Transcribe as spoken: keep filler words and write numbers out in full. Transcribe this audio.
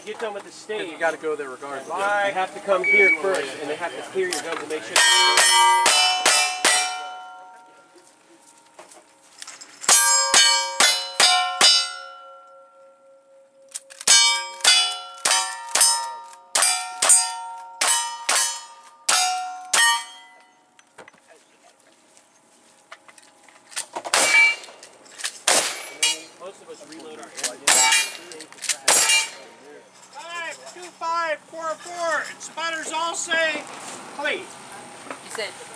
get done with the stage, you got to go there regardless. You have to come here first, and they have to clear your guns and make sure. Most of us reload our Five, two, five, four, four. And spotters all say, please. You said